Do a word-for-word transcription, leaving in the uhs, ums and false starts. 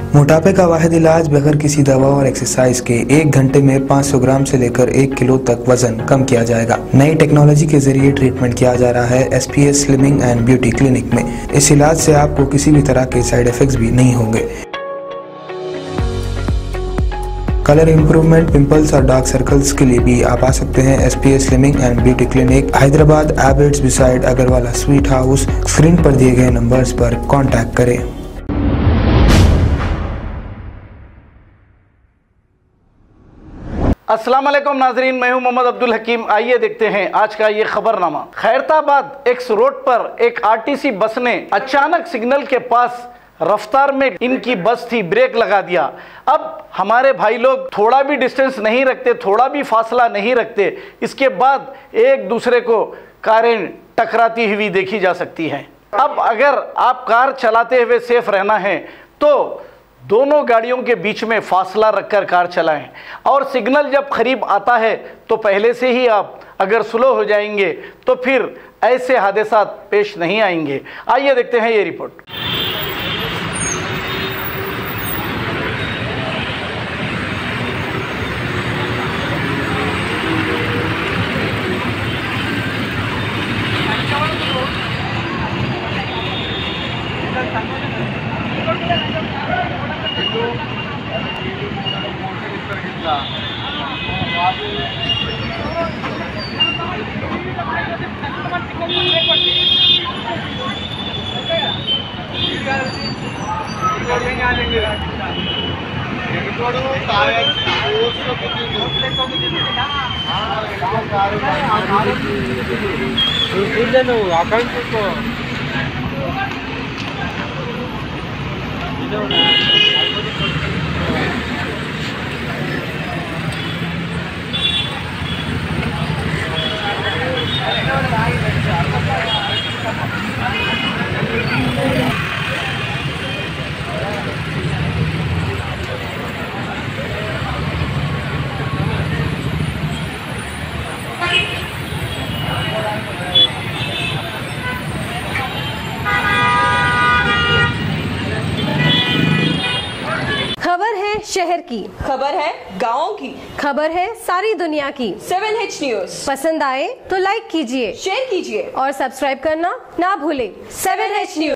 मोटापे का वाहिद इलाज बगैर किसी दवा और एक्सरसाइज के एक घंटे में पाँच सौ ग्राम से लेकर एक किलो तक वजन कम किया जाएगा। नई टेक्नोलॉजी के जरिए ट्रीटमेंट किया जा रहा है S P S slimming and beauty clinic में। इस इलाज से आपको किसी भी तरह के साइड इफेक्ट्स भी नहीं होंगे। कलर इंप्रूवमेंट, पिंपल्स और डार्क सर्कल्स के लिए भी आप आ सकते हैं S P S slimming and beauty clinic, Hyderabad, Abids beside Agarwala Sweet House. Screen पर दिए गए नंबर्स पर कांटेक्ट करें। अस्सलाम वालेकुम नाजरीन, मैं हूं मोहम्मद अब्दुल हकीम। आइए देखते हैं आज का ये खबरनामा। खैरताबाद एक्स रोड पर एक आरटीसी बस ने अचानक सिग्नल के पास रफ्तार में इनकी बस थी, ब्रेक लगा दिया। अब हमारे भाई लोग थोड़ा भी डिस्टेंस नहीं रखते, थोड़ा भी फासला नहीं रखते, इसके बाद एक दूसरे को कारें टकराती हुई देखी जा सकती हैं। अब अगर आप कार चलाते हुए सेफ रहना है तो दोनों गाड़ियों के बीच में फासला रखकर कार चलाएं, और सिग्नल जब करीब आता है तो पहले से ही आप अगर स्लो हो जाएंगे तो फिर ऐसे हादसा पेश नहीं आएंगे। आइए देखते हैं ये रिपोर्ट। शहर की खबर है, गाँव की खबर है, सारी दुनिया की। सेवन एच न्यूज पसंद आए तो लाइक कीजिए, शेयर कीजिए और सब्सक्राइब करना ना भूलें। Seven H news.